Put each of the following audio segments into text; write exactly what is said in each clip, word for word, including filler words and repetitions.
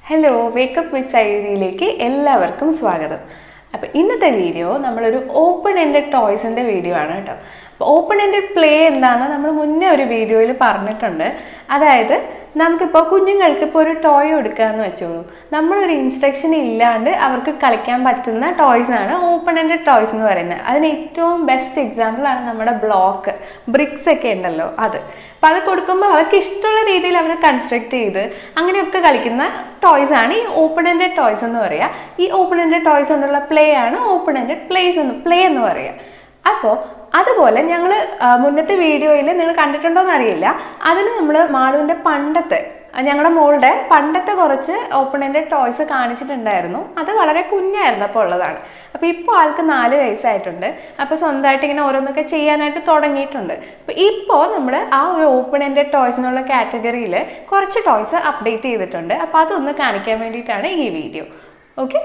Hello, wake up with Sayuri'യിലേക്ക് എല്ലാവർക്കും സ്വാഗതം. അപ്പോൾ ഇന്നത്തെ വീഡിയോ നമ്മളൊരു ഓപ്പൺ എൻഡഡ് ടോയ്സിന്റെ വീഡിയോ ആണ് ട്ടോ. അപ്പോൾ ഓപ്പൺ എൻഡഡ് പ്ലേ എന്താണെന്ന് നമ്മൾ മുന്നേ ഒരു വീഡിയോയിൽ പറഞ്ഞിട്ടുണ്ട്. അതായത് നമുക്കിപ്പോൾ കുഞ്ഞുങ്ങൾക്ക് ഇപ്പോൾ ഒരു ടോയ് കൊടുക്കാന്ന് വെച്ചോളൂ. നമ്മളൊരു ഇൻസ്ട്രക്ഷൻ ഇല്ലാണ്ട് അവർക്ക് കളിക്കാൻ പറ്റുന്ന ടോയ്സ് ആണ് ഓപ്പൺ എൻഡഡ് ടോയ്സ് എന്ന് പറയുന്നത്. അതിന് ഏറ്റവും ബെസ്റ്റ് എക്സാമ്പിൾ ആണ് നമ്മുടെ ബ്ലോക്ക് ബ്രിക്സ് ഒക്കെ ഉണ്ടല്ലോ അത്. അപ്പോൾ അത് കൊടുക്കുമ്പോൾ അവർക്ക് ഇഷ്ടമുള്ള രീതിയിൽ അവർ കൺസ്ട്രക്ട് ചെയ്ത് അങ്ങനെയൊക്കെ കളിക്കുന്ന ടോയ്സ് ആണ് ഈ ഓപ്പൺ എൻഡഡ് ടോയ്സ് എന്ന് പറയുക. ഈ ഓപ്പൺ എൻഡഡ് ടോയ്സ് കൊണ്ടുള്ള പ്ലേ ആണ് ഓപ്പൺ എൻഡഡ് പ്ലേസ് എന്ന് പ്ലേ എന്ന് പറയുക. അപ്പോൾ അതുപോലെ ഞങ്ങൾ മുന്നത്തെ വീഡിയോയിൽ നിങ്ങൾ കണ്ടിട്ടുണ്ടോയെന്ന് അറിയില്ല, അതിൽ നമ്മൾ മാളുവിൻ്റെ പണ്ടത്തെ ഞങ്ങളുടെ മോളുടെ പണ്ടത്തെ കുറച്ച് ഓപ്പൺ എൻഡഡ് ടോയ്സ് കാണിച്ചിട്ടുണ്ടായിരുന്നു. അത് വളരെ കുഞ്ഞായിരുന്നപ്പോൾ ഉള്ളതാണ്. അപ്പോൾ ഇപ്പോൾ ആൾക്ക് നാല് വയസ്സായിട്ടുണ്ട്. അപ്പോൾ സ്വന്തമായിട്ട് ഇങ്ങനെ ഓരോന്നൊക്കെ ചെയ്യാനായിട്ട് തുടങ്ങിയിട്ടുണ്ട്. അപ്പോൾ ഇപ്പോൾ നമ്മൾ ആ ഒരു ഓപ്പൺ എൻഡഡ് ടോയ്സ് എന്നുള്ള കാറ്റഗറിയിൽ കുറച്ച് ടോയ്സ് അപ്ഡേറ്റ് ചെയ്തിട്ടുണ്ട്. അപ്പോൾ അതൊന്ന് കാണിക്കാൻ വേണ്ടിയിട്ടാണ് ഈ വീഡിയോ. ഓക്കെ,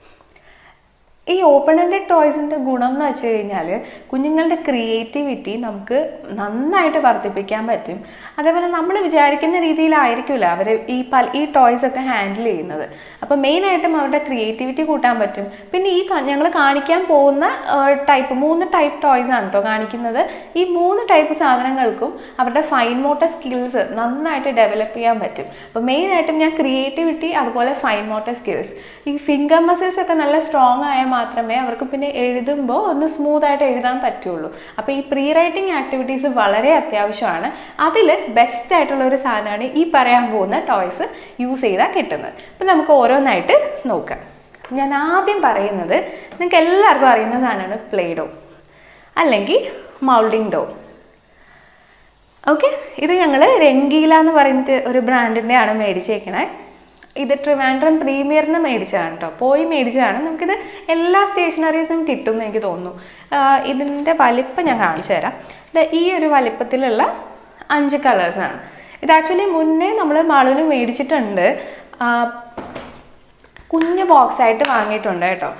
ഈ ഓപ്പൺ എൻഡഡ് ടോയ്സിൻ്റെ ഗുണം എന്ന് വെച്ച് കഴിഞ്ഞാൽ കുഞ്ഞുങ്ങളുടെ ക്രിയേറ്റിവിറ്റി നമുക്ക് നന്നായിട്ട് വർദ്ധിപ്പിക്കാൻ പറ്റും. അതേപോലെ നമ്മൾ വിചാരിക്കുന്ന രീതിയിലായിരിക്കില്ല അവർ ഈ പല ഈ ടോയ്സ് ഒക്കെ ഹാൻഡിൽ ചെയ്യുന്നത്. അപ്പോൾ മെയിനായിട്ടും അവരുടെ ക്രിയേറ്റിവിറ്റി കൂട്ടാൻ പറ്റും. പിന്നെ ഈ ഞങ്ങൾ കാണിക്കാൻ പോകുന്ന ടൈപ്പ് മൂന്ന് ടൈപ്പ് ടോയ്സ് ആണ് കേട്ടോ കാണിക്കുന്നത്. ഈ മൂന്ന് ടൈപ്പ് സാധനങ്ങൾക്കും അവരുടെ ഫൈൻ മോട്ടർ സ്കിൽസ് നന്നായിട്ട് ഡെവലപ്പ് ചെയ്യാൻ പറ്റും. അപ്പോൾ മെയിനായിട്ടും ഞാൻ ക്രിയേറ്റിവിറ്റി അതുപോലെ ഫൈൻ മോട്ടർ സ്കിൽസ്, ഈ ഫിംഗർ മസിൽസ് ഒക്കെ നല്ല സ്ട്രോങ് ആയ മാത്രമേ അവർക്ക് പിന്നെ എഴുതുമ്പോൾ ഒന്ന് സ്മൂത്ത് ആയിട്ട് എഴുതാൻ പറ്റുള്ളൂ. അപ്പോൾ ഈ പ്രീ റൈറ്റിംഗ് ആക്ടിവിറ്റീസ് വളരെ അത്യാവശ്യമാണ്. അതിൽ ബെസ്റ്റ് ആയിട്ടുള്ള ഒരു സാധനമാണ് ഈ പറയാൻ പോകുന്ന ടോയ്സ് യൂസ് ചെയ്താൽ കിട്ടുന്നത്. അപ്പോൾ നമുക്ക് ഓരോന്നായിട്ട് നോക്കാം. ഞാൻ ആദ്യം പറയുന്നത് നിങ്ങൾക്ക് എല്ലാവർക്കും അറിയുന്ന സാധനമാണ് പ്ലേഡോ അല്ലെങ്കിൽ മൗൾഡിംഗ് ഡോ. ഓക്കെ, ഇത് ഞങ്ങൾ രംഗീല എന്ന് പറഞ്ഞിട്ട് ഒരു ബ്രാൻഡിൻ്റെ ആണ് മേടിച്ചേക്കണേ. ഇത് ട്രിവാൻഡ്രം പ്രീമിയറിന് മേടിച്ചതാണ് കേട്ടോ, പോയി മേടിച്ചതാണ്. നമുക്കിത് എല്ലാ സ്റ്റേഷനറീസും കിട്ടും എന്ന് എനിക്ക് തോന്നുന്നു. ഇതിൻ്റെ വലിപ്പം ഞാൻ കാണിച്ചു തരാം. ഇത് ഈ ഒരു വലിപ്പത്തിലുള്ള അഞ്ച് കളേഴ്സാണ്. ഇത് ആക്ച്വലി മുന്നേ നമ്മൾ മാളുവിന് മേടിച്ചിട്ടുണ്ട്, കുഞ്ഞ് ബോക്സായിട്ട് വാങ്ങിയിട്ടുണ്ട് കേട്ടോ.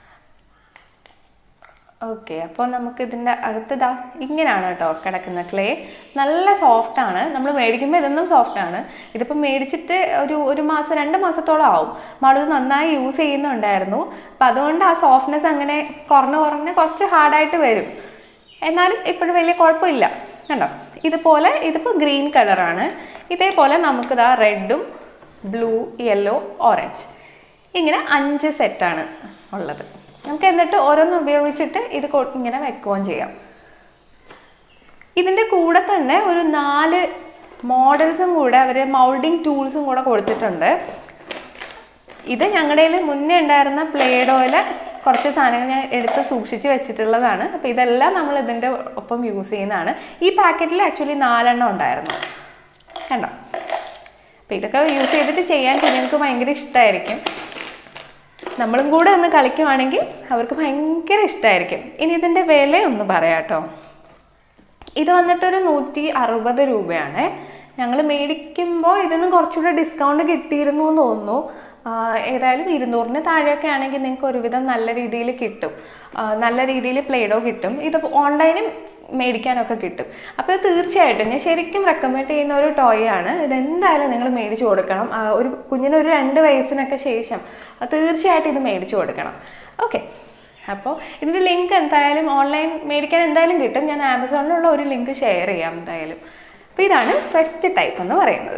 ഓക്കെ, അപ്പോൾ നമുക്കിതിൻ്റെ അകത്ത് ഇതാ ഇങ്ങനെയാണ് കേട്ടോ കിടക്കുന്ന ക്ലേ. നല്ല സോഫ്റ്റാണ്. നമ്മൾ മേടിക്കുമ്പോൾ ഇതൊന്നും സോഫ്റ്റാണ്. ഇതിപ്പോൾ മേടിച്ചിട്ട് ഒരു ഒരു മാസം രണ്ട് മാസത്തോളം ആവും. മാളു നന്നായി യൂസ് ചെയ്യുന്നുണ്ടായിരുന്നു. അപ്പം അതുകൊണ്ട് ആ സോഫ്റ്റ്നെസ് അങ്ങനെ കുറഞ്ഞ് കുറഞ്ഞ് കുറച്ച് ഹാർഡായിട്ട് വരും. എന്നാലും ഇപ്പോഴും വലിയ കുഴപ്പമില്ല. കണ്ടോ, ഇതുപോലെ ഇതിപ്പോൾ ഗ്രീൻ കളറാണ്. ഇതേപോലെ നമുക്കിതാ റെഡും ബ്ലൂ യെല്ലോ ഓറഞ്ച് ഇങ്ങനെ അഞ്ച് സെറ്റാണ് ഉള്ളത്. നമുക്ക് എന്നിട്ട് ഓരോന്ന് ഉപയോഗിച്ചിട്ട് ഇത് ഇങ്ങനെ വെക്കുകയും ചെയ്യാം. ഇതിൻ്റെ കൂടെ തന്നെ ഒരു നാല് മോഡൽസും കൂടെ അവർ മൗൾഡിങ് ടൂൾസും കൂടെ കൊടുത്തിട്ടുണ്ട്. ഇത് ഞങ്ങളുടെ കയ്യിൽ മുന്നേ ഉണ്ടായിരുന്ന പ്ലേഡോയിൽ കുറച്ച് സാധനങ്ങൾ ഞാൻ എടുത്ത് സൂക്ഷിച്ച് വെച്ചിട്ടുള്ളതാണ്. അപ്പോൾ ഇതെല്ലാം നമ്മൾ ഇതിൻ്റെ ഒപ്പം യൂസ് ചെയ്യുന്നതാണ്. ഈ പാക്കറ്റിൽ ആക്ച്വലി നാലെണ്ണം ഉണ്ടായിരുന്നു കണ്ടോ. അപ്പോൾ ഇതൊക്കെ യൂസ് ചെയ്തിട്ട് ചെയ്യാൻ കുഞ്ഞുങ്ങൾക്ക് ഭയങ്കര ഇഷ്ടമായിരിക്കും. നമ്മളും കൂടെ ഒന്ന് കളിക്കുവാണെങ്കിൽ അവർക്ക് ഭയങ്കര ഇഷ്ടമായിരിക്കും. ഇനി ഇതിൻ്റെ വില ഒന്ന് പറയാം കേട്ടോ. ഇത് വന്നിട്ടൊരു നൂറ്റി അറുപത് രൂപയാണ്. ഞങ്ങൾ മേടിക്കുമ്പോൾ ഇതിന് കുറച്ചുകൂടെ ഡിസ്കൗണ്ട് കിട്ടിയിരുന്നു എന്ന് തോന്നുന്നു. ഏതായാലും ഇരുന്നൂറിന് താഴെയൊക്കെ ആണെങ്കിൽ നിങ്ങൾക്ക് ഒരുവിധം നല്ല രീതിയിൽ കിട്ടും, നല്ല രീതിയിൽ പ്ലേഡോ കിട്ടും. ഇത് ഓൺലൈനും മേടിക്കാനൊക്കെ കിട്ടും. അപ്പോൾ ഇത് തീർച്ചയായിട്ടും ഞാൻ ശരിക്കും റെക്കമെൻഡ് ചെയ്യുന്ന ഒരു ടോയ് ആണ്. ഇതെന്തായാലും നിങ്ങൾ മേടിച്ചു കൊടുക്കണം. ഒരു കുഞ്ഞിന് ഒരു രണ്ട് വയസ്സിനൊക്കെ ശേഷം തീർച്ചയായിട്ടും ഇത് മേടിച്ചു കൊടുക്കണം. ഓക്കെ, അപ്പോൾ ഇതിൻ്റെ ലിങ്ക് എന്തായാലും ഓൺലൈൻ മേടിക്കാൻ എന്തായാലും കിട്ടും. ഞാൻ ആമസോണിലുള്ള ഒരു ലിങ്ക് ഷെയർ ചെയ്യാം എന്തായാലും. അപ്പോൾ ഇതാണ് ഫസ്റ്റ് ടൈപ്പ് എന്ന് പറയുന്നത്.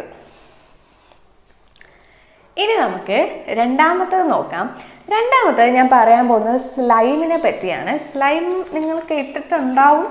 ഇനി നമുക്ക് രണ്ടാമത്തത് നോക്കാം. രണ്ടാമത്തത് ഞാൻ പറയാൻ പോകുന്നത് സ്ലൈമിനെ പറ്റിയാണ്. സ്ലൈം നിങ്ങൾ കേട്ടിട്ടുണ്ടാവും.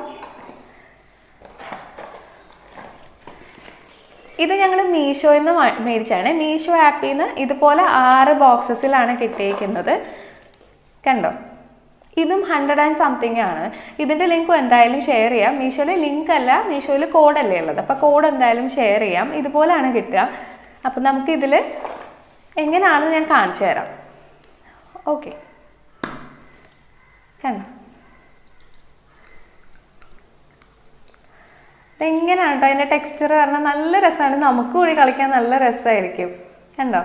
ഇത് ഞങ്ങൾ മീഷോയിൽ നിന്ന് മേടിച്ചാണ്. മീഷോ ആപ്പിൽ നിന്ന് ഇതുപോലെ ആറ് ബോക്സസിലാണ് കിട്ടിയിരിക്കുന്നത്. കണ്ടോ, ഇതും ഹൺഡ്രഡ് ആൻഡ് സംതിങ് ആണ്. ഇതിൻ്റെ ലിങ്കും എന്തായാലും ഷെയർ ചെയ്യാം. മീഷോയിലെ ലിങ്ക് അല്ല, മീഷോയിൽ കോഡല്ലേ ഉള്ളത്. അപ്പോൾ കോഡ് എന്തായാലും ഷെയർ ചെയ്യാം. ഇതുപോലെയാണ് കിട്ടുക. അപ്പം നമുക്കിതിൽ എങ്ങനെയാണെന്ന് ഞാൻ കാണിച്ചു തരാം. ഓക്കെ, കണ്ടോ, ഇതെങ്ങനെയാണ് കേട്ടോ അതിൻ്റെ ടെക്സ്ചർ പറഞ്ഞാൽ നല്ല രസമാണ്. നമുക്ക് കൂടി കളിക്കാൻ നല്ല രസമായിരിക്കും. കണ്ടോ,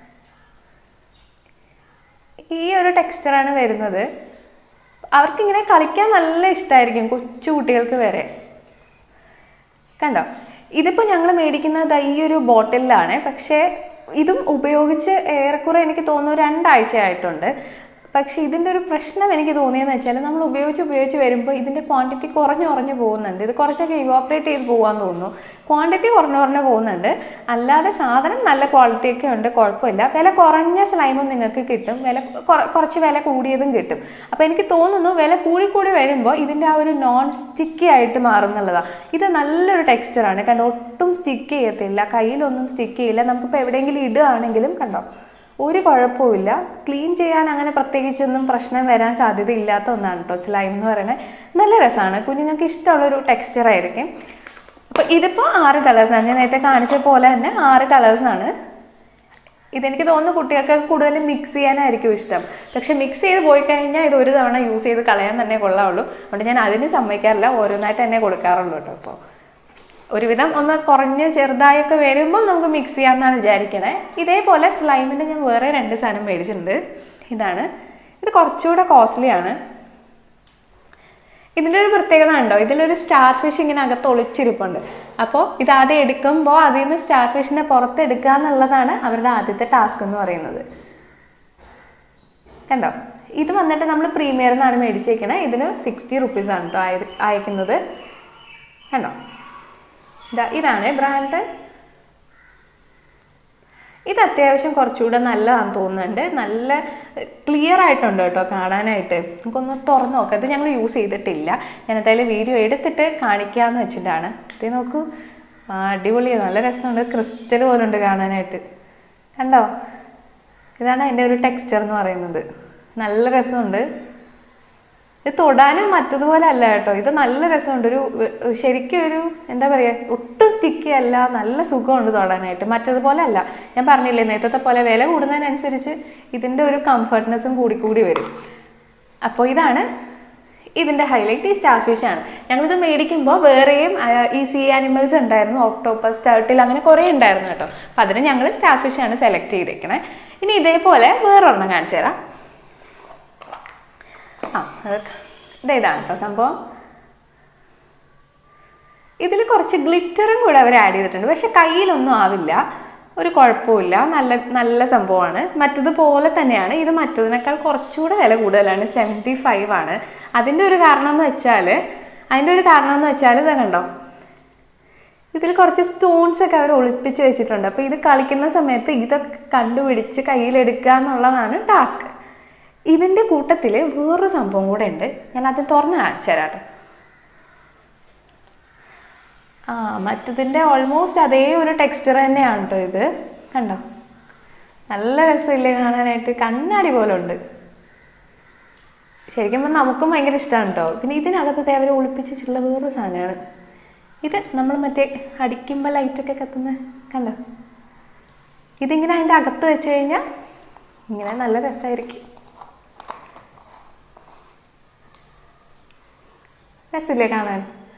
ഈ ഒരു ടെക്സ്ചറാണ് വരുന്നത്. അവർക്കിങ്ങനെ കളിക്കാൻ നല്ല ഇഷ്ടമായിരിക്കും, കൊച്ചു കുട്ടികൾക്ക് വരെ. കണ്ടോ, ഇതിപ്പോൾ ഞങ്ങൾ മേടിക്കുന്നത് ഈ ഒരു ബോട്ടിലാണ്. പക്ഷേ ഇതും ഉപയോഗിച്ച് ഏറെക്കുറെ എനിക്ക് തോന്നുന്നു രണ്ടാഴ്ചയായിട്ടുണ്ട്. പക്ഷേ ഇതിൻ്റെ ഒരു പ്രശ്നം എനിക്ക് തോന്നിയെന്ന് വെച്ചാൽ നമ്മൾ ഉപയോഗിച്ച് ഉപയോഗിച്ച് വരുമ്പോൾ ഇതിൻ്റെ ക്വാണ്ടിറ്റി കുറഞ്ഞു കുറഞ്ഞ് പോകുന്നുണ്ട്. ഇത് കുറച്ചൊക്കെ ഇവോപ്പറേറ്റ് ചെയ്ത് പോകാമെന്ന് തോന്നുന്നു. ക്വാണ്ടിറ്റി കുറഞ്ഞു കുറഞ്ഞ് പോകുന്നുണ്ട്. അല്ലാതെ സാധനം നല്ല ക്വാളിറ്റിയൊക്കെ ഉണ്ട്, കുഴപ്പമില്ല. വില കുറഞ്ഞ സ്ലൈമും നിങ്ങൾക്ക് കിട്ടും, വില കുറച്ച് വില കൂടിയതും കിട്ടും. അപ്പോൾ എനിക്ക് തോന്നുന്നു വില കൂടി കൂടി വരുമ്പോൾ ഇതിൻ്റെ ആ ഒരു നോൺ സ്റ്റിക്കി ആയിട്ട് മാറും എന്നുള്ളതാണ്. ഇത് നല്ലൊരു ടെക്സ്ചറാണ്, കണ്ടോ, ഒട്ടും സ്റ്റിക്ക് ചെയ്യത്തില്ല, കയ്യിലൊന്നും സ്റ്റിക്ക് ചെയ്യില്ല. നമുക്കിപ്പോൾ എവിടെയെങ്കിലും ഇടുകയാണെങ്കിലും കണ്ടോ ഒരു കുഴപ്പമില്ല. ക്ലീൻ ചെയ്യാൻ അങ്ങനെ പ്രത്യേകിച്ചൊന്നും പ്രശ്നം വരാൻ സാധ്യത ഇല്ലാത്ത ഒന്നാണ് കേട്ടോ സ്ലൈം എന്ന് പറയുന്നത്. നല്ല രസമാണ്, കുഞ്ഞുങ്ങൾക്ക് ഇഷ്ടമുള്ളൊരു ടെക്സ്ചറായിരിക്കും. അപ്പോൾ ഇതിപ്പോൾ ആറ് കളേഴ്സാണ്, ഞാൻ നേരത്തെ കാണിച്ച പോലെ തന്നെ ആറ് കളേഴ്സാണ്. ഇതെനിക്ക് തോന്നുന്നു കുട്ടികൾക്ക് കൂടുതലും മിക്സ് ചെയ്യാനായിരിക്കും ഇഷ്ടം. പക്ഷെ മിക്സ് ചെയ്ത് പോയി കഴിഞ്ഞാൽ ഇത് ഒരു തവണ യൂസ് ചെയ്ത് കളയാൻ തന്നെ കൊള്ളാവുള്ളൂ. അതുകൊണ്ട് ഞാൻ അതിന് സമ്മതിക്കാറില്ല, ഓരോന്നായിട്ട് തന്നെ കൊടുക്കാറുള്ളൂ കേട്ടോ. അപ്പോൾ ഒരുവിധം ഒന്ന് കുറഞ്ഞ് ചെറുതായൊക്കെ വരുമ്പോൾ നമുക്ക് മിക്സ് ചെയ്യാമെന്നാണ് വിചാരിക്കണേ. ഇതേപോലെ സ്ലൈമിൻ്റെ ഞാൻ വേറെ രണ്ട് സാധനം മേടിച്ചിട്ടുണ്ട്. ഇതാണ്, ഇത് കുറച്ചുകൂടെ കോസ്റ്റ്ലിയാണ്. ഇതിൻ്റെ ഒരു പ്രത്യേകത ഉണ്ടോ, ഇതിലൊരു സ്റ്റാർ ഫിഷ് ഇങ്ങനെ അകത്ത് ഒളിച്ചിരിപ്പുണ്ട്. അപ്പോൾ ഇതാദ്യം എടുക്കുമ്പോൾ അതിൽ നിന്ന് സ്റ്റാർ ഫിഷിനെ പുറത്തെടുക്കുക എന്നുള്ളതാണ് അവരുടെ ആദ്യത്തെ ടാസ്ക് എന്ന് പറയുന്നത്. കണ്ടോ, ഇത് വന്നിട്ട് നമ്മൾ പ്രീമിയർ എന്നാണ് മേടിച്ചേക്കണേ. ഇതിന് സിക്സ്റ്റി റുപ്പീസാണ് കേട്ടോ അയ അയക്കുന്നത്. കണ്ടോ, ഇതാണ് ബ്രാൻഡ്. ഇത് അത്യാവശ്യം കുറച്ചുകൂടെ നല്ലതാണെന്ന് തോന്നുന്നുണ്ട്. നല്ല ക്ലിയർ ആയിട്ടുണ്ട് കേട്ടോ കാണാനായിട്ട്. നമുക്കൊന്ന് തുറന്ന് നോക്കാം. ഇത് ഞങ്ങൾ യൂസ് ചെയ്തിട്ടില്ല, ഞാൻ എന്തായാലും വീഡിയോ എടുത്തിട്ട് കാണിക്കാമെന്ന് വെച്ചിട്ടാണ്. ഇത് നോക്കൂ, അടിപൊളിയാണ്, നല്ല രസമുണ്ട്, ക്രിസ്റ്റൽ പോലെ ഉണ്ട് കാണാനായിട്ട്. കണ്ടോ, ഇതാണ് അതിൻ്റെ ഒരു ടെക്സ്ചർ എന്ന് പറയുന്നത്. നല്ല രസമുണ്ട്. ഇത് തൊടാനും മറ്റതുപോലെ അല്ല കേട്ടോ, ഇത് നല്ല രസമുണ്ട്. ഒരു ശരിക്കും ഒരു എന്താ പറയുക, ഒട്ടും സ്റ്റിക്കി അല്ല, നല്ല സുഖമുണ്ട് തൊടാനായിട്ട്. മറ്റതുപോലെ അല്ല, ഞാൻ പറഞ്ഞില്ലേ നേരത്തെ പോലെ വില കൂടുന്നതിനനുസരിച്ച് ഇതിൻ്റെ ഒരു കംഫർട്ട്നെസ്സും കൂടിക്കൂടി വരും. അപ്പോൾ ഇതാണ് ഇതിൻ്റെ ഹൈലൈറ്റ്. ഈ സ്റ്റാർ ഫിഷാണ്. ഞങ്ങളിത് മേടിക്കുമ്പോൾ വേറെയും ഈ സീ ആനിമൽസ് ഉണ്ടായിരുന്നു, ഓക്ടോപ്പസ്, ടർട്ടിൽ, അങ്ങനെ കുറേ ഉണ്ടായിരുന്നു കേട്ടോ. അപ്പം അതിന് ഞങ്ങൾ സ്റ്റാർ ഫിഷാണ് സെലക്ട് ചെയ്തേക്കണേ. ഇനി ഇതേപോലെ വേറൊരെണ്ണം കാണിച്ചു തരാം. ആ ഇത് ഇതാണ് കേട്ടോ സംഭവം. ഇതിൽ കുറച്ച് ഗ്ലിറ്ററും കൂടെ അവർ ആഡ് ചെയ്തിട്ടുണ്ട്. പക്ഷെ കയ്യിലൊന്നും ആവില്ല, ഒരു കുഴപ്പമില്ല, നല്ല നല്ല സംഭവമാണ്. മറ്റതുപോലെ തന്നെയാണ്. ഇത് മറ്റതിനേക്കാൾ കുറച്ചുകൂടെ വില കൂടുതലാണ്, സെവൻറ്റി ഫൈവ് ആണ്. അതിൻ്റെ ഒരു കാരണം എന്ന് വെച്ചാൽ അതിൻ്റെ ഒരു കാരണം എന്ന് വെച്ചാൽ ഇത് കണ്ടോ, ഇതിൽ കുറച്ച് സ്റ്റോൺസ് ഒക്കെ അവർ ഒളിപ്പിച്ച് വെച്ചിട്ടുണ്ട്. അപ്പോൾ ഇത് കളിക്കുന്ന സമയത്ത് ഇതൊക്കെ കണ്ടുപിടിച്ച് കയ്യിലെടുക്കുക എന്നുള്ളതാണ് ടാസ്ക്. ഇതിൻ്റെ കൂട്ടത്തിൽ വേറൊരു സംഭവം കൂടെ ഉണ്ട്, ഞാൻ അത് തുറന്ന് കാണിച്ചു തരാം. ആ മറ്റതിൻ്റെ ഓൾമോസ്റ്റ് അതേ ഒരു ടെക്സ്ചർ തന്നെയാണ് കേട്ടോ ഇത്. കണ്ടോ, നല്ല രസമില്ലേ കാണാനായിട്ട്, കണ്ണാടി പോലെ ഉണ്ട്. ശരിക്കും പറഞ്ഞാൽ നമുക്കും ഭയങ്കര ഇഷ്ടമാണ് കേട്ടോ. പിന്നെ ഇതിനകത്ത് അവർ ഒളിപ്പിച്ചിട്ടുള്ള വേറൊരു സാധനമാണ് ഇത്. നമ്മൾ മറ്റേ അടിക്കുമ്പോൾ ലൈറ്റൊക്കെ കത്തുന്ന കണ്ടോ, ഇതിങ്ങനെ അതിൻ്റെ അകത്ത് വെച്ച് കഴിഞ്ഞാൽ ഇങ്ങനെ നല്ല രസമായിരിക്കും. രസമില്ലേ കാണാൻ.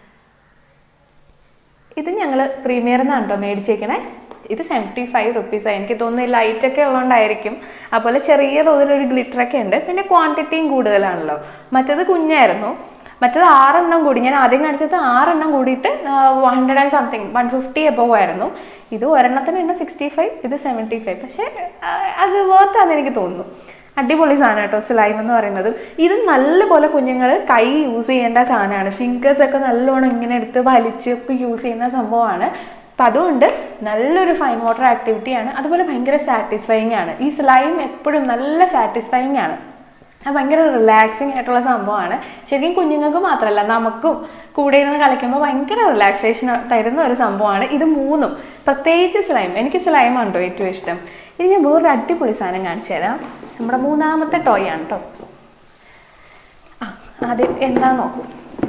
ഇത് ഞങ്ങൾ പ്രീമിയർ എന്നാണ് കേട്ടോ മേടിച്ചേക്കണേ. ഇത് സെവൻറ്റി ഫൈവ് റുപ്പീസാണ്. എനിക്ക് തോന്നുന്നു ലൈറ്റൊക്കെ ഉള്ളതുകൊണ്ടായിരിക്കും. അതുപോലെ ചെറിയ തോതിലൊരു ഗ്ലിറ്ററൊക്കെ ഉണ്ട്. പിന്നെ ക്വാണ്ടിറ്റിയും കൂടുതലാണല്ലോ. മറ്റത് കുഞ്ഞായിരുന്നു, മറ്റത് ആറെണ്ണം കൂടി. ഞാൻ ആദ്യം കാണിച്ചത് ആറെണ്ണം കൂടിയിട്ട് one hundred and something one fifty above ആയിരുന്നു. ഇത് ഒരെണ്ണത്തിന് ഉണ്ട് സിക്സ്റ്റി ഫൈവ്, ഇത് സെവൻറ്റി ഫൈവ്. പക്ഷേ അത് വേർത്താന്ന് എനിക്ക് തോന്നുന്നു. അടിപൊളി സാധനം കേട്ടോ സ്ലൈം എന്ന് പറയുന്നത്. ഇത് നല്ലപോലെ കുഞ്ഞുങ്ങൾ കൈ യൂസ് ചെയ്യേണ്ട സാധനമാണ്. ഫിംഗേഴ്സൊക്കെ നല്ലോണം ഇങ്ങനെ എടുത്ത് വലിച്ച് ഒക്കെ യൂസ് ചെയ്യുന്ന സംഭവമാണ്. അപ്പം അതുകൊണ്ട് നല്ലൊരു ഫൈൻ വാട്ടർ ആക്ടിവിറ്റിയാണ്. അതുപോലെ ഭയങ്കര സാറ്റിസ്ഫൈങ് ആണ്. ഈ സ്ലൈം എപ്പോഴും നല്ല സാറ്റിസ്ഫൈങ് ആണ്. അത് ഭയങ്കര റിലാക്സിങ് ആയിട്ടുള്ള സംഭവമാണ്. ശരിക്കും കുഞ്ഞുങ്ങൾക്ക് മാത്രമല്ല നമുക്കും കൂടെ ഇരുന്ന് കളിക്കുമ്പോൾ ഭയങ്കര റിലാക്സേഷൻ തരുന്ന ഒരു സംഭവമാണ് ഇത് മൂന്നും. പ്രത്യേകിച്ച് സ്ലൈം, എനിക്ക് സ്ലൈമാണ് കേട്ടോ ഏറ്റവും ഇഷ്ടം. ഇനി ഞാൻ വേറൊരു അടിപൊളി സാധനം കാണിച്ചു തരാം. നമ്മുടെ മൂന്നാമത്തെ ടോയ് ആണ് കേട്ടോ. ആ ആദ്യം എന്താ നോക്കൂ.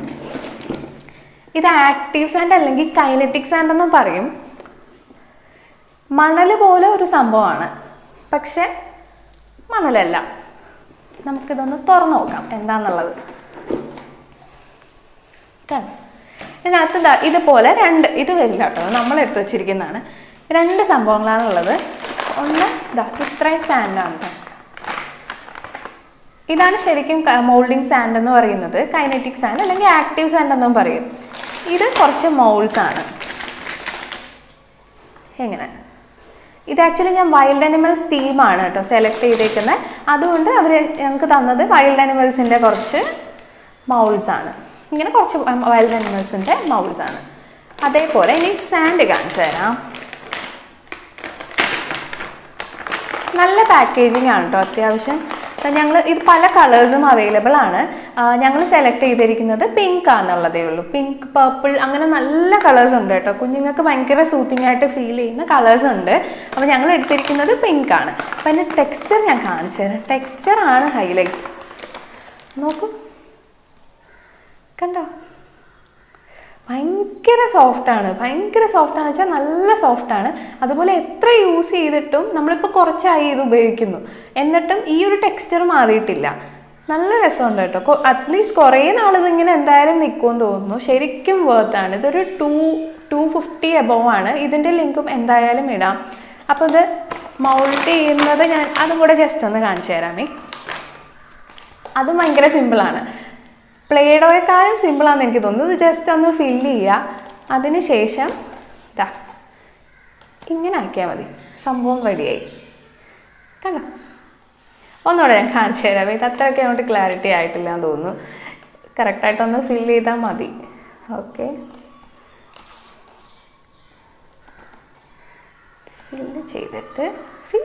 ഇത് ആക്റ്റീവ് സാൻഡ് അല്ലെങ്കിൽ കൈനറ്റിക് സാൻഡ് എന്നും പറയും. മണൽ പോലെ ഒരു സംഭവമാണ്, പക്ഷെ മണലല്ല. നമുക്കിതൊന്ന് തുറന്നു നോക്കാം എന്താന്നുള്ളത്. കണ്ടോ, ഇതിനകത്ത് ഇതാ ഇതുപോലെ രണ്ട്, ഇത് വരില്ല കേട്ടോ, നമ്മളെടുത്ത് വെച്ചിരിക്കുന്നതാണ്. രണ്ട് സംഭവങ്ങളാണുള്ളത്. ഒന്ന് ഇതാ ഇത്രയും സാൻഡാണ് കേട്ടോ. ഇതാണ് ശരിക്കും മോൾഡിങ് സാൻഡ് എന്ന് പറയുന്നത്, കൈനറ്റിക് സാൻഡ് അല്ലെങ്കിൽ ആക്റ്റീവ് സാൻഡ് എന്നും പറയും. ഇത് കുറച്ച് മൗൾസ് ആണ്. എങ്ങനെ ഇത് ആക്ച്വലി ഞാൻ വൈൽഡ് ആനിമൽസ് തീമാണ് കേട്ടോ സെലക്ട് ചെയ്തേക്കുന്നത്. അതുകൊണ്ട് അവർ ഞങ്ങൾക്ക് തന്നത് വൈൽഡ് ആനിമൽസിൻ്റെ കുറച്ച് മൗൾസ് ആണ്. ഇങ്ങനെ കുറച്ച് വൈൽഡ് ആനിമൽസിൻ്റെ മൗൾസ് ആണ്. അതേപോലെ ഇനി സാൻഡ് കാണിച്ചു തരാം. നല്ല പാക്കേജിങ് ആണ് കേട്ടോ അത്യാവശ്യം. ഞങ്ങൾ ഇത് പല കളേഴ്സും അവൈലബിൾ ആണ്. ഞങ്ങൾ സെലക്ട് ചെയ്തിരിക്കുന്നത് പിങ്ക് ആണെന്നുള്ളതേ ഉള്ളൂ. പിങ്ക്, പർപ്പിൾ അങ്ങനെ നല്ല കളേഴ്സ് ഉണ്ട് കേട്ടോ. കുഞ്ഞുങ്ങൾക്ക് ഭയങ്കര സൂത്തിങ് ആയിട്ട് ഫീൽ ചെയ്യുന്ന കളേഴ്സ് ഉണ്ട്. അപ്പോൾ ഞങ്ങൾ എടുത്തിരിക്കുന്നത് പിങ്ക് ആണ്. അപ്പം അതിൻ്റെ ടെക്സ്ചർ ഞാൻ കാണിച്ചു തരാം. ടെക്സ്ചർ ആണ് ഹൈലൈറ്റ്. നോക്കൂ, കണ്ടോ? ഭയങ്കര സോഫ്റ്റാണ്. ഭയങ്കര സോഫ്റ്റാണെന്ന് വെച്ചാൽ നല്ല സോഫ്റ്റാണ്. അതുപോലെ എത്ര യൂസ് ചെയ്തിട്ടും നമ്മളിപ്പോൾ കുറച്ചായി ഇത് ഉപയോഗിക്കുന്നു, എന്നിട്ടും ഈ ഒരു ടെക്സ്ചർ മാറിയിട്ടില്ല. നല്ല രസമുണ്ട് കേട്ടോ. അറ്റ്ലീസ്റ്റ് കുറേ നാളിതിങ്ങനെ എന്തായാലും നിൽക്കുമെന്ന് തോന്നുന്നു. ശരിക്കും വേർത്താണ്. ഇതൊരു ടു ടു ഫിഫ്റ്റി എബോവ് ആണ്. ഇതിൻ്റെ ലിങ്കും എന്തായാലും ഇടാം. അപ്പോൾ ഇത് മൗൾഡ് ചെയ്യുന്നത് ഞാൻ അതും കൂടെ ജസ്റ്റ് ഒന്ന് കാണിച്ചു തരാമേ. അതും ഭയങ്കര സിമ്പിളാണ്. പ്ലേഡോയെക്കാളും സിമ്പിളാണെന്ന് എനിക്ക് തോന്നുന്നു. ഇത് ജസ്റ്റ് ഒന്ന് ഫില്ല് ചെയ്യുക. അതിന് ശേഷം ഇതാ ഇങ്ങനെ ആക്കിയാൽ മതി, സംഭവം റെഡിയായി. കണ്ടോ? ഒന്നുകൂടെ ഞാൻ കാണിച്ചു തരാം. ഇത് അത്രയൊക്കെ അങ്ങോട്ട് ക്ലാരിറ്റി ആയിട്ടില്ല എന്ന് തോന്നുന്നു. കറക്റ്റായിട്ടൊന്ന് ഫില്ല് ചെയ്താൽ മതി. ഓക്കെ, ഫില്ല് ചെയ്തിട്ട് സി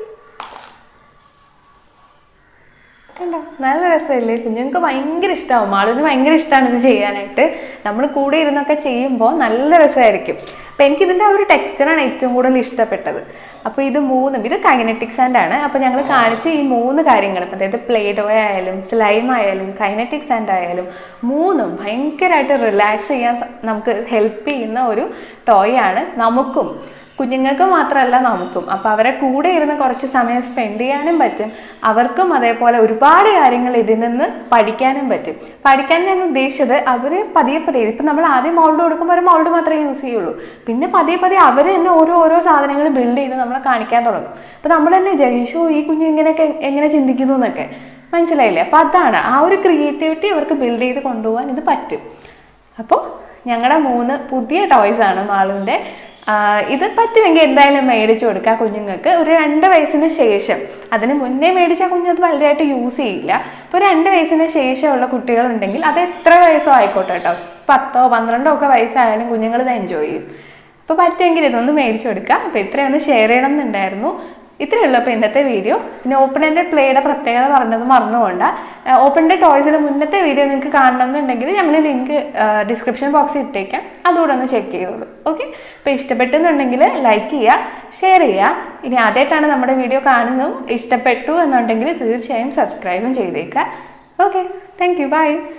കണ്ടോ? നല്ല രസമല്ലേ? കുഞ്ഞുങ്ങൾക്ക് ഭയങ്കര ഇഷ്ടമാവും. ആളിന് ഭയങ്കര ഇഷ്ടമാണ് ഇത് ചെയ്യാനായിട്ട്. നമ്മൾ കൂടെ ഇരുന്നൊക്കെ ചെയ്യുമ്പോൾ നല്ല രസമായിരിക്കും. അപ്പോൾ എനിക്കിതിൻ്റെ ആ ഒരു ടെക്സ്ചറാണ് ഏറ്റവും കൂടുതൽ ഇഷ്ടപ്പെട്ടത്. അപ്പോൾ ഇത് മൂന്നും, ഇത് കൈനറ്റിക് സാൻഡ് ആണ്. അപ്പോൾ ഞങ്ങൾ കാണിച്ച ഈ മൂന്ന് കാര്യങ്ങളും, അതായത് പ്ലേഡോ ആയാലും സ്ലൈം ആയാലും കൈനറ്റിക് സാൻഡ് ആയാലും, മൂന്നും ഭയങ്കരമായിട്ട് റിലാക്സ് ചെയ്യാൻ നമുക്ക് ഹെൽപ്പ് ചെയ്യുന്ന ഒരു ടോയ് ആണ്. നമുക്കും കുഞ്ഞുങ്ങൾക്ക് മാത്രമല്ല നമുക്കും. അപ്പോൾ അവരെ കൂടെ ഇരുന്ന് കുറച്ച് സമയം സ്പെൻഡ് ചെയ്യാനും പറ്റും. അവർക്കും അതേപോലെ ഒരുപാട് കാര്യങ്ങൾ ഇതിൽ നിന്ന് പഠിക്കാനും പറ്റും. പഠിക്കാൻ ഞാൻ ഉദ്ദേശിച്ചത് അവർ പതിയെ പതിയെ, ഇപ്പം നമ്മൾ ആദ്യം മൗൾഡ് കൊടുക്കുമ്പോൾ ഒരു മൗൾഡ് മാത്രമേ യൂസ് ചെയ്യുള്ളൂ. പിന്നെ പതിയെ പതിയെ അവർ തന്നെ ഓരോ ഓരോ സാധനങ്ങൾ ബിൽഡ് ചെയ്ത് നമ്മളെ കാണിക്കാൻ തുടങ്ങും. അപ്പോൾ നമ്മൾ തന്നെ വിചാരിച്ചു ഈ കുഞ്ഞ് ഇങ്ങനെയൊക്കെ എങ്ങനെ ചിന്തിക്കുന്നു എന്നൊക്കെ. മനസ്സിലായില്ലേ? അപ്പോൾ അതാണ് ആ ഒരു ക്രിയേറ്റിവിറ്റി അവർക്ക് ബിൽഡ് ചെയ്ത് കൊണ്ടുപോകാൻ ഇത് പറ്റും. അപ്പോൾ ഞങ്ങളുടെ മൂന്ന് പുതിയ ടോയ്സാണ് മാളുവിൻ്റെ. ഇത് പറ്റുമെങ്കിൽ എന്തായാലും മേടിച്ചു കൊടുക്കുക കുഞ്ഞുങ്ങൾക്ക്. ഒരു രണ്ട് വയസ്സിന് ശേഷം, അതിന് മുന്നേ മേടിച്ചാൽ കുഞ്ഞത് വലുതായിട്ട് യൂസ് ചെയ്യില്ല. ഇപ്പോൾ രണ്ട് വയസ്സിന് ശേഷമുള്ള കുട്ടികളുണ്ടെങ്കിൽ അത് എത്ര വയസ്സോ ആയിക്കോട്ടെ കേട്ടോ, പത്തോ പന്ത്രണ്ടോ ഒക്കെ വയസ്സായാലും കുഞ്ഞുങ്ങൾ ഇത് എൻജോയ് ചെയ്യും. അപ്പോൾ പറ്റുമെങ്കിൽ ഇതൊന്ന് മേടിച്ചു കൊടുക്കുക. അപ്പോൾ ഇത്രയൊന്ന് ഷെയർ ചെയ്യണം എന്നുണ്ടായിരുന്നു. ഇത്രയേ ഉള്ളൂ അപ്പോൾ ഇന്നത്തെ വീഡിയോ. പിന്നെ ഓപ്പൺ എൻഡഡ് പ്ലേയുടെ പ്രത്യേകത പറഞ്ഞത് മറന്നുകൊണ്ട്, ഓപ്പൺ എൻഡഡ് ടോയ്സിൻ്റെ മുന്നത്തെ വീഡിയോ നിങ്ങൾക്ക് കാണണമെന്നുണ്ടെങ്കിൽ ഞങ്ങൾ ലിങ്ക് ഡിസ്ക്രിപ്ഷൻ ബോക്സിൽ ഇട്ടേക്കാം. അതുകൂടെ ഒന്ന് ചെക്ക് ചെയ്തോളൂ. ഓക്കെ, അപ്പോൾ ഇഷ്ടപ്പെട്ടെന്നുണ്ടെങ്കിൽ ലൈക്ക് ചെയ്യുക, ഷെയർ ചെയ്യുക. ഇനി ആദ്യമായിട്ടാണ് നമ്മുടെ വീഡിയോ കാണുന്നതും ഇഷ്ടപ്പെട്ടു എന്നുണ്ടെങ്കിൽ തീർച്ചയായും സബ്സ്ക്രൈബും ചെയ്തേക്കുക. Okay, thank you, by.